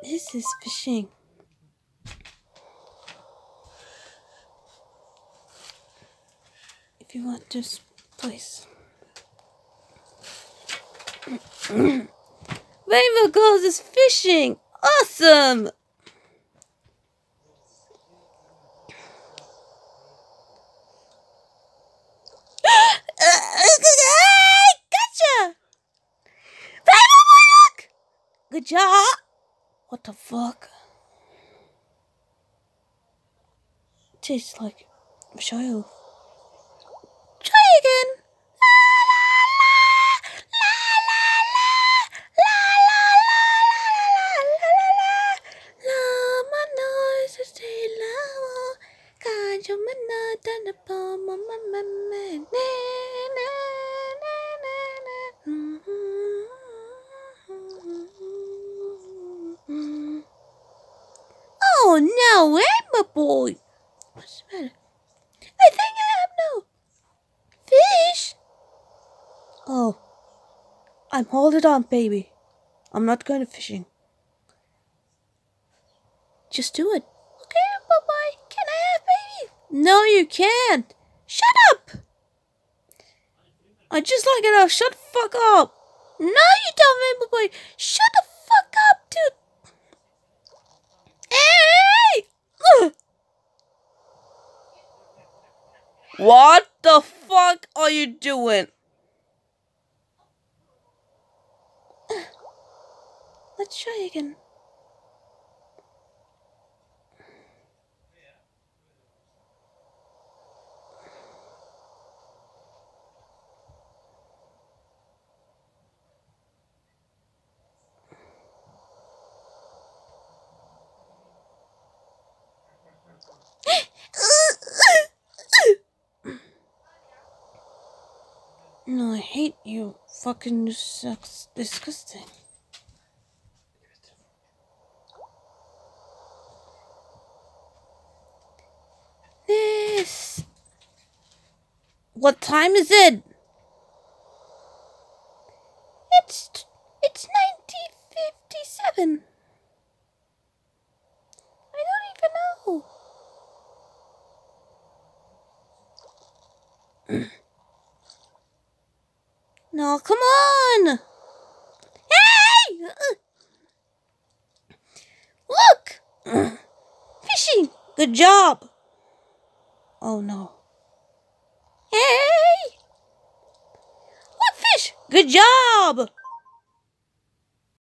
This is fishing. If you want this place. RainbowGirl is fishing! Awesome! Gotcha! RainbowBoy, look! Good job! What the fuck? Tastes like shale. Try again! Oh no, RainbowBoy! What's the matter? I think I have no fish. Oh, I'm holding on, baby. I'm not going to fishing. Just do it. Okay, RainbowBoy. Can I have baby? No, you can't. Shut up. I just like it. Shut the fuck up. No, you don't, RainbowBoy. Shut the fuck up, dude. Hey! Ugh. What the fuck are you doing? Let's try again. No, I hate you. Fucking sucks. Disgusting. This. What time is it? It's 1957. I don't even know. No, come on! Hey! Look! Fishing! Good job! Oh no. Hey! Look, fish! Good job!